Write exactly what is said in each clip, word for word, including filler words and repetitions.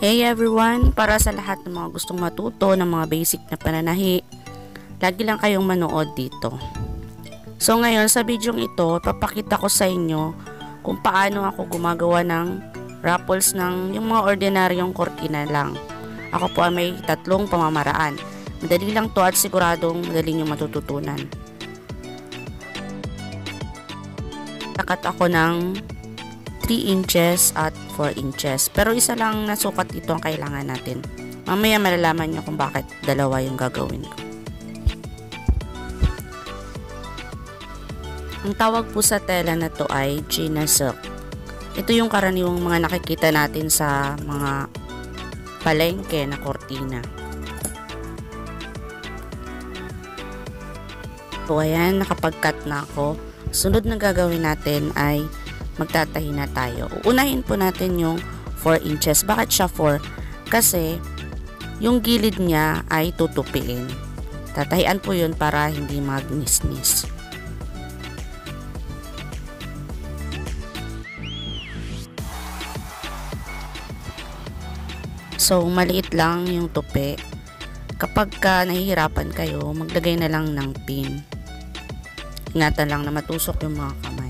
Hey everyone! Para sa lahat ng mga gustong matuto ng mga basic na pananahi, lagi lang kayong manood dito. So ngayon sa video ito, papakita ko sa inyo kung paano ako gumagawa ng Ruffles ng yung mga ordinaryong kurtina lang. Ako po ay may tatlong pamamaraan. Madali lang to at siguradong madali nyo matututunan. Takat ako ng three inches at four inches. Pero isa lang na sukat dito ang kailangan natin. Mamaya malalaman nyo kung bakit dalawa yung gagawin ko. Ang tawag po sa tela na to ay China silk. Ito yung karaniwang mga nakikita natin sa mga palengke na kurtina. So ayan, nakapag-cut na ako. Sunod na gagawin natin ay magtatahi na tayo. Uunahin po natin yung four inches. Bakit siya four? Kasi yung gilid niya ay tutupiin. Tatahian po yun para hindi magnisnis. So, maliit lang yung tupi. Kapag ka nahihirapan kayo, maglagay na lang ng pin. Ingatan lang na matusok yung mga kamay.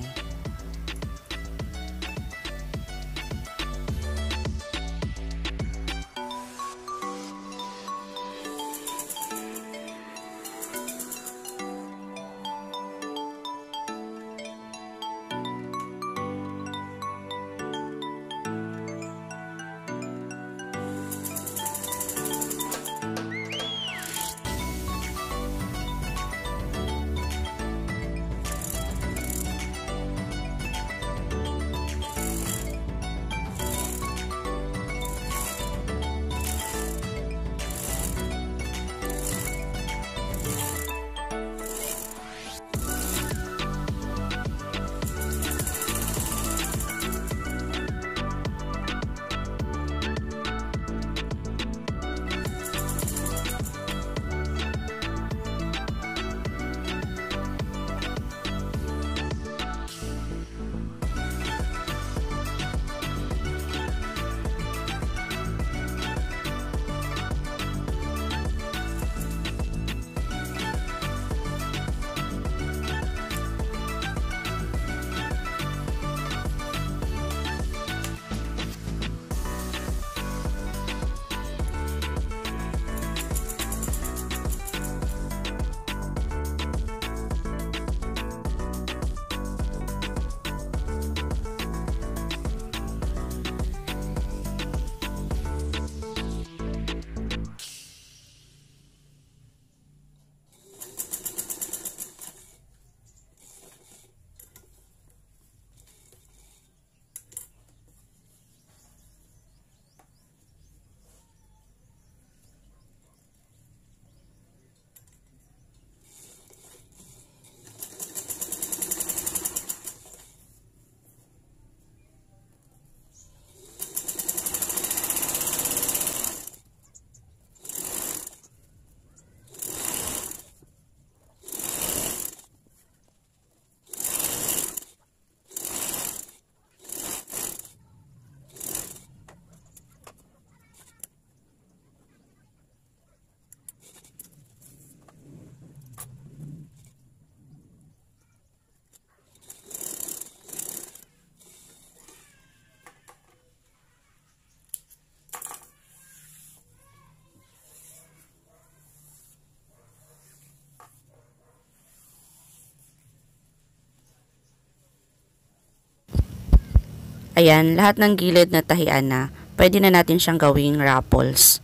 Ayan, lahat ng gilid na tahian na, pwede na natin siyang gawing Ruffles.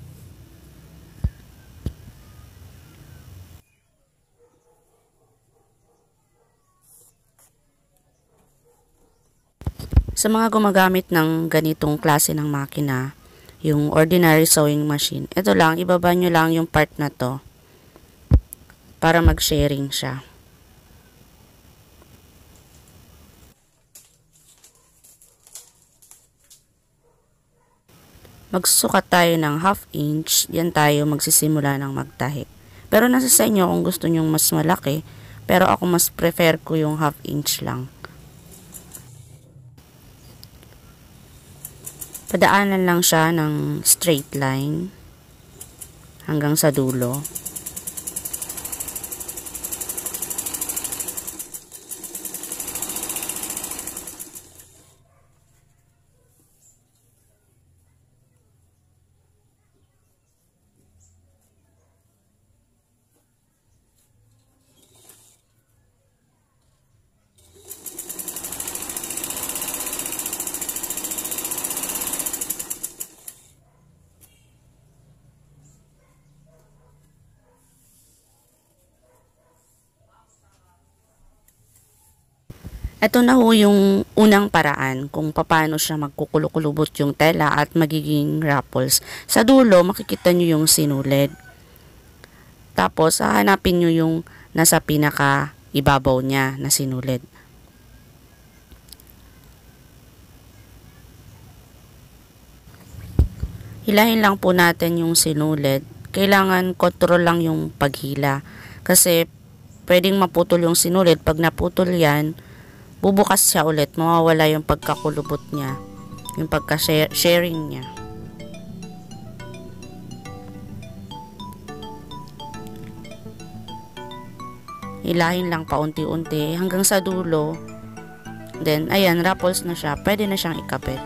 Sa mga gumagamit ng ganitong klase ng makina, yung ordinary sewing machine, ito lang, ibaba nyo lang yung part na to para mag-sharing siya. Magsusukat tayo ng half inch, yan tayo magsisimula ng magtahi. Pero nasa sa inyo kung gusto nyong mas malaki, pero ako mas prefer ko yung half inch lang. Padaanan lang siya ng straight line hanggang sa dulo. Ito na ho yung unang paraan kung paano siya magkukulukulubot yung tela at magiging ruffles. Sa dulo, makikita nyo yung sinulid. Tapos, hahanapin nyo yung nasa pinaka ibabaw niya na sinulid. Hilahin lang po natin yung sinulid. Kailangan control lang yung paghila. Kasi, pwedeng maputol yung sinulid. Pag naputol yan, bubukas siya ulit, mawawala yung pagkakulubot niya, yung pagka-sharing niya. Hilahin lang paunti-unti hanggang sa dulo. Then, ayan, ruffles na siya. Pwede na siyang ikabit.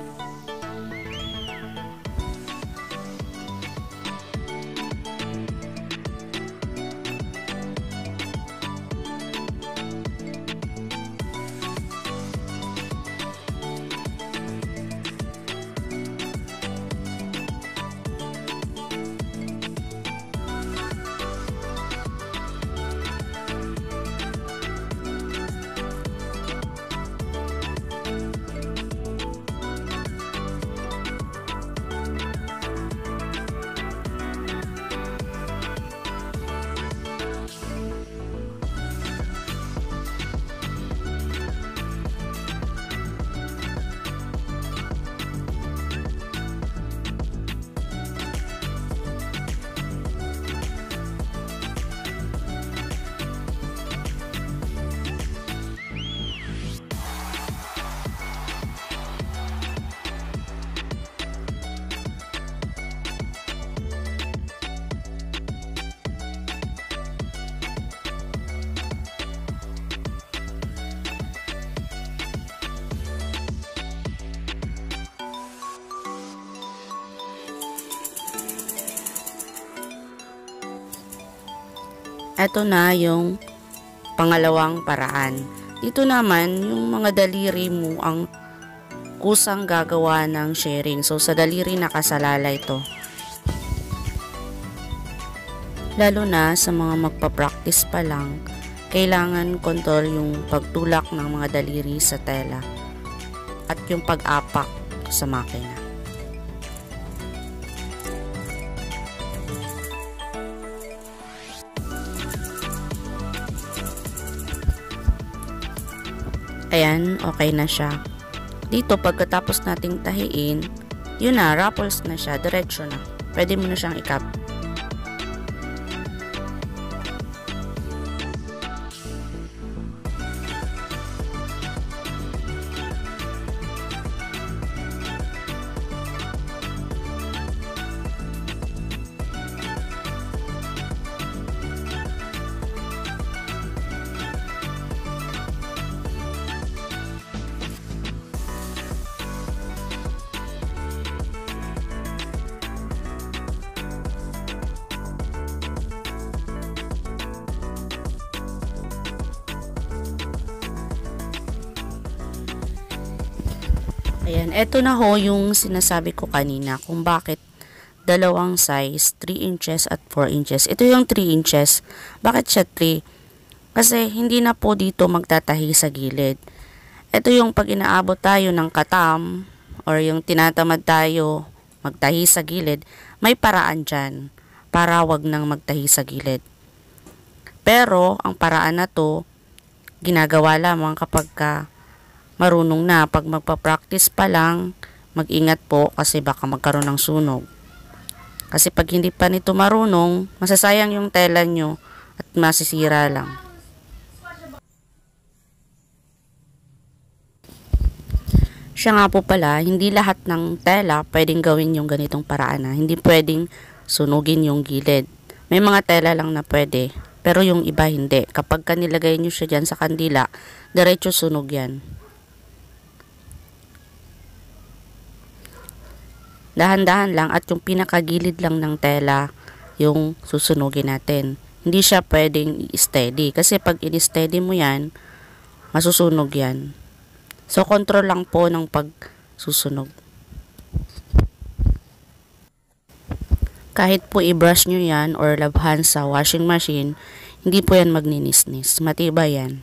Ito na yung pangalawang paraan. Dito naman, yung mga daliri mo ang kusang gagawa ng sharing. So, sa daliri nakasalala ito. Lalo na sa mga magpa-practice pa lang, kailangan control yung pagtulak ng mga daliri sa tela at yung pag-apak sa makina. Ayan, okay na siya. Dito, pagkatapos nating tahiin, yun na, ruffles na siya, diretso na. Pwede mo na siyang ikap. Ayan, eto na ho yung sinasabi ko kanina kung bakit dalawang size, three inches at four inches. Ito yung three inches. Bakit siya three? Kasi hindi na po dito magtatahi sa gilid. Ito yung pag inaabot tayo ng katam or yung tinatamad tayo magtahi sa gilid, may paraan dyan para wag nang magtahi sa gilid. Pero ang paraan na to, ginagawa lamang kapag ka marunong na. Pag magpa-practice pa lang, mag-ingat po kasi baka magkaroon ng sunog. Kasi pag hindi pa nito marunong, masasayang yung tela nyo at masisira lang. Siya nga po pala, hindi lahat ng tela pwedeng gawin yung ganitong paraan na. Hindi pwedeng sunugin yung gilid. May mga tela lang na pwede, pero yung iba hindi. Kapag ka nilagay nyo siya dyan sa kandila, diretso sunog yan. Dahan-dahan lang at yung pinakagilid lang ng tela yung susunugin natin. Hindi siya pwedeng i-steady. Kasi pag in-steady mo yan, masusunog yan. So, control lang po ng pagsusunog. Kahit po i-brush nyo yan or labhan sa washing machine, hindi po yan magninisnis. Matibay yan.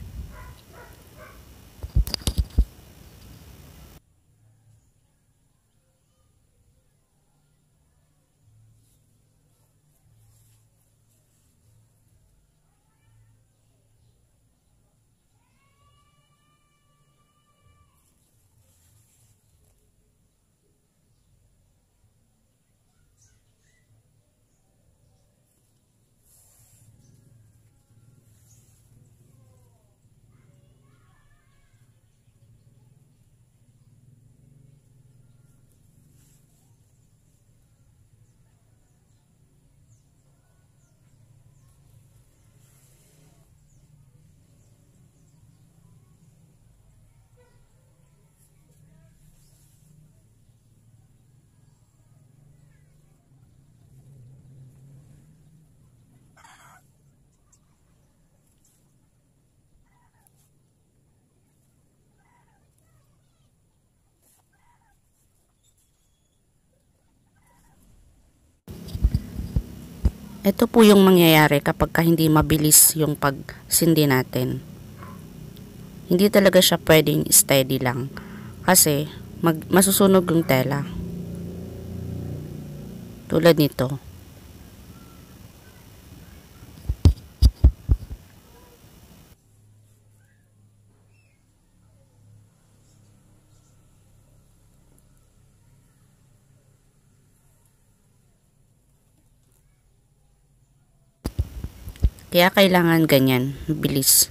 Ito po yung mangyayari kapag ka hindi mabilis yung pagsindi natin. Hindi talaga siya pwedeng steady lang. Kasi mag, masusunog yung tela. Tulad nito. Kaya kailangan ganyan, bilis.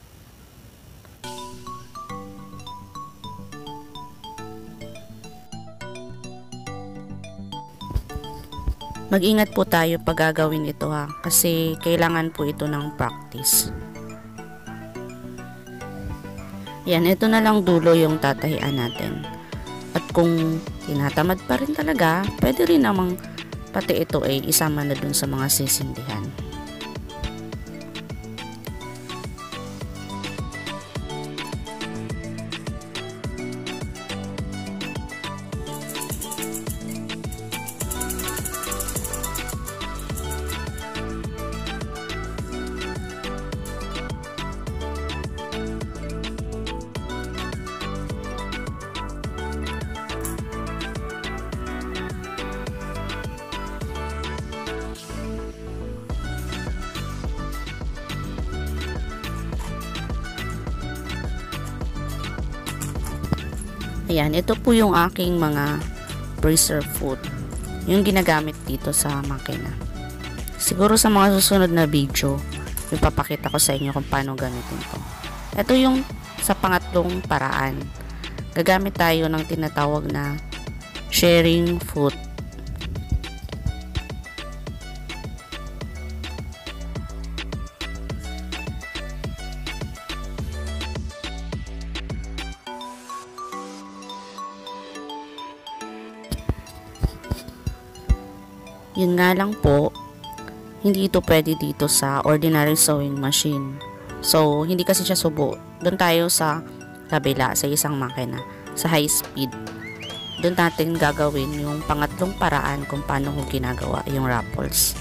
Mag-ingat po tayo pag gagawin ito ha, kasi kailangan po ito ng practice. Yan, ito na lang dulo yung tatahian natin. At kung tinatamad pa rin talaga, pwede rin namang pati ito ay isama na dun sa mga sisindihan. Ayan, ito po yung aking mga preserved food. Yung ginagamit dito sa makina. Siguro sa mga susunod na video, ipapakita ko sa inyo kung paano gamitin to. Ito yung sa pangatlong paraan. Gagamit tayo ng tinatawag na sharing food. Yun nga lang po, hindi ito pwede dito sa ordinary sewing machine. So, hindi kasi siya subo. Doon tayo sa kabila, sa isang makina, sa high speed. Doon natin gagawin yung pangatlong paraan kung paano ko ginagawa yung Ruffles.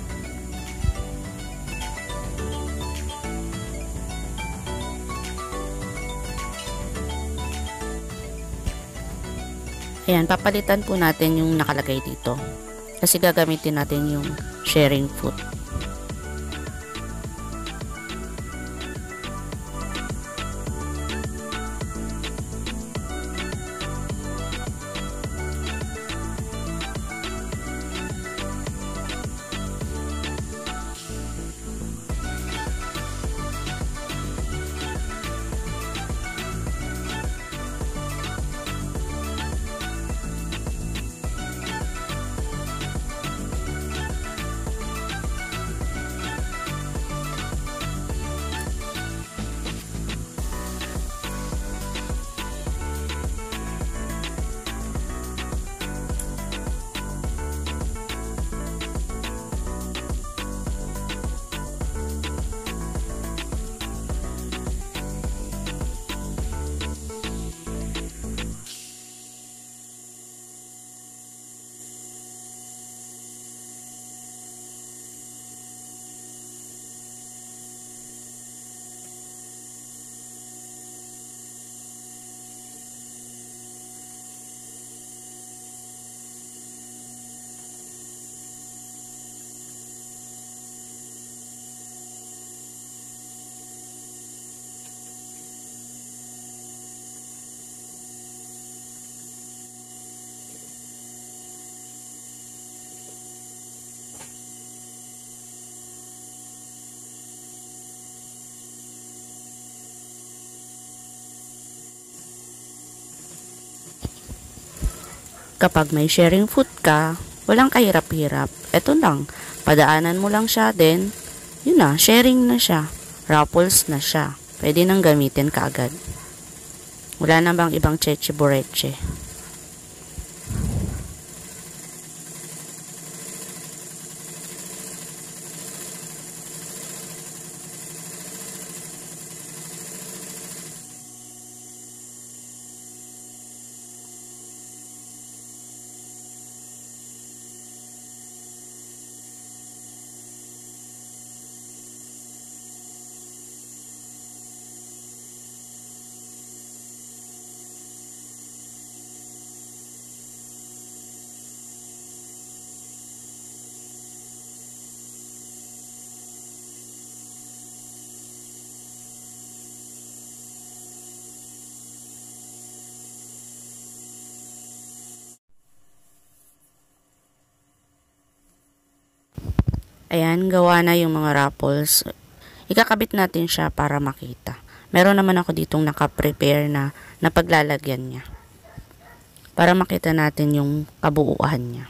Ayan, papalitan po natin yung nakalagay dito. Kasi gagamitin natin yung sharing food. kapag may sharing food ka, walang kahirap-hirap. Ito lang, padaanan mo lang siya, then, yun na, sharing na siya. Ruffles na siya. Pwede nang gamitin kaagad. Wala na bang ibang cheche boreche? Ayan, gawa na yung mga Ruffles. Ikakabit natin siya para makita. Meron naman ako ditong nakaprepare na napaglalagyan niya. Para makita natin yung kabuuan niya.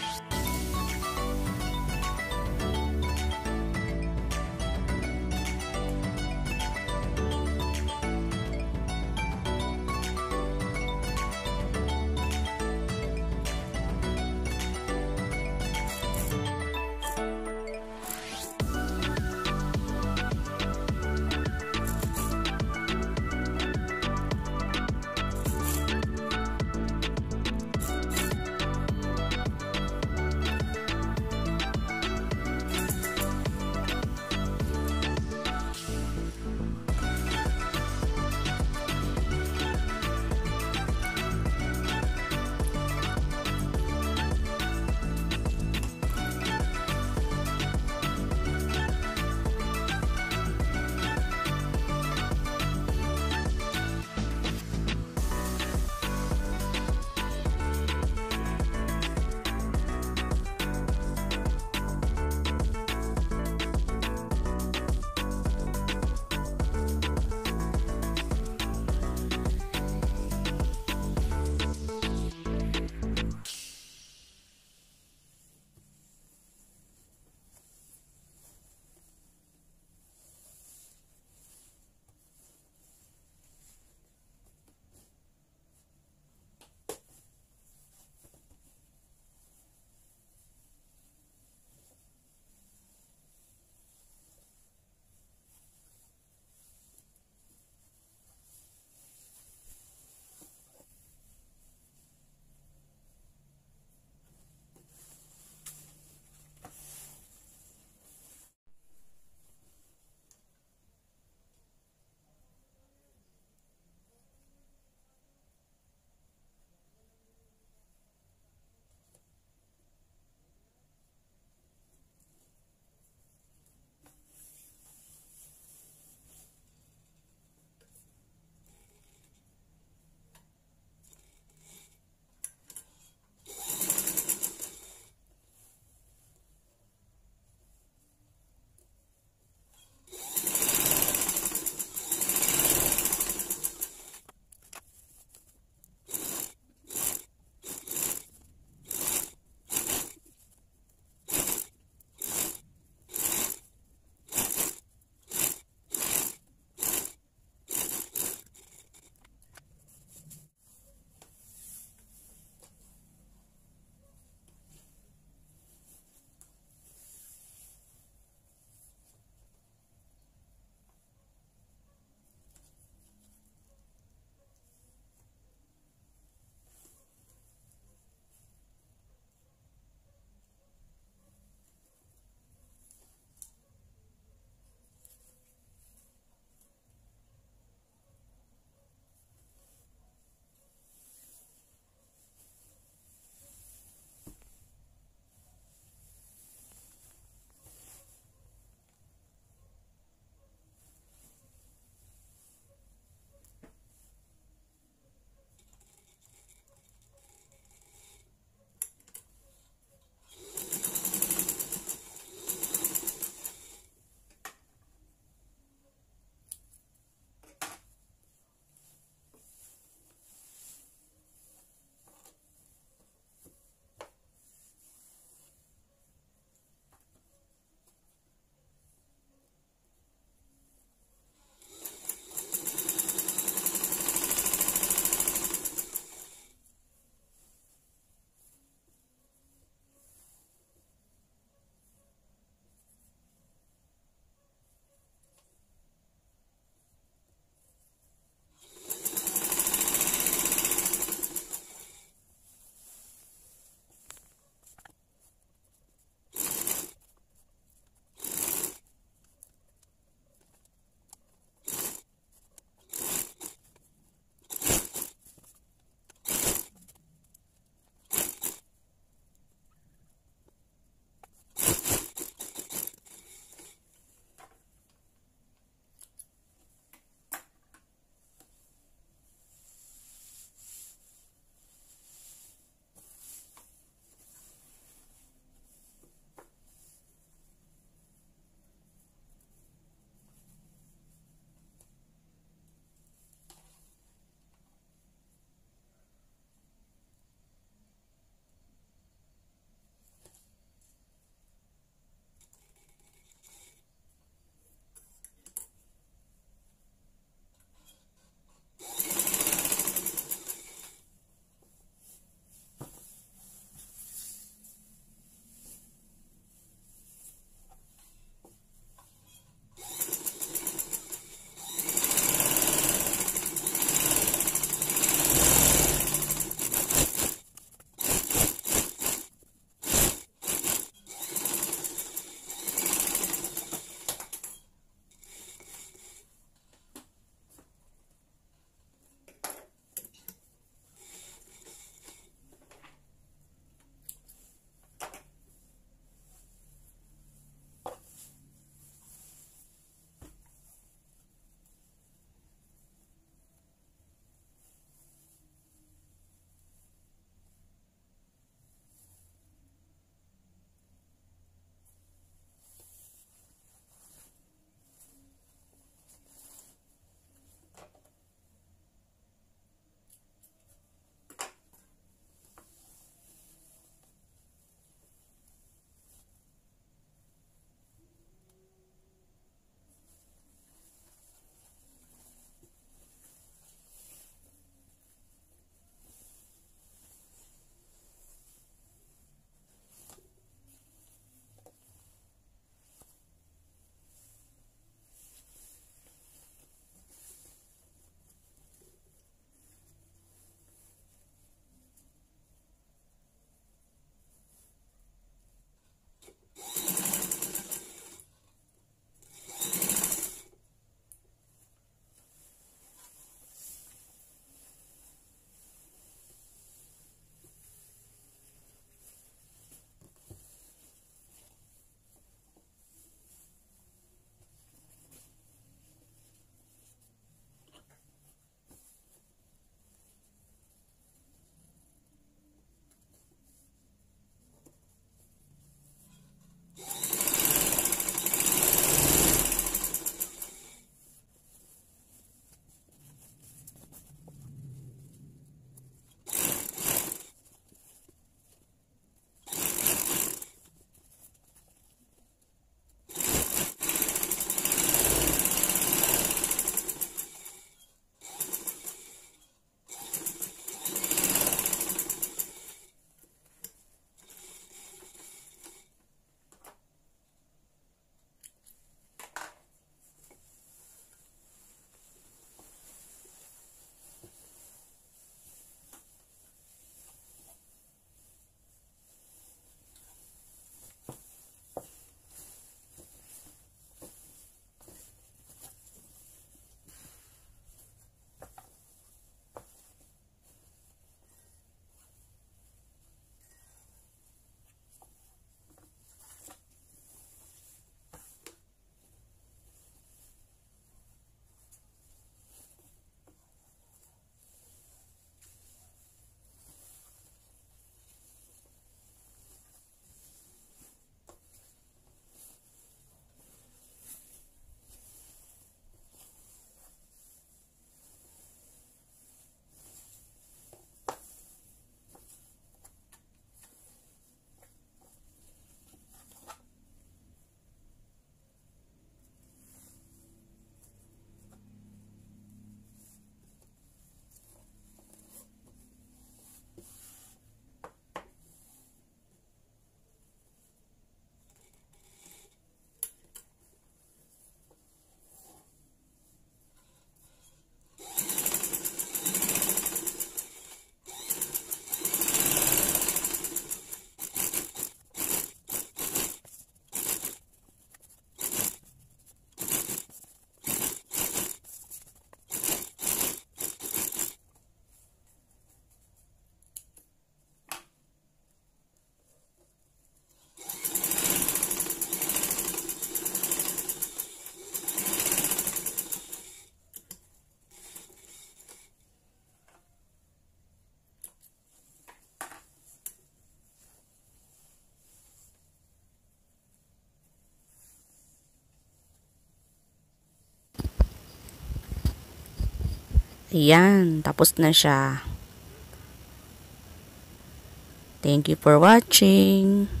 Ayan, tapos na siya. Thank you for watching.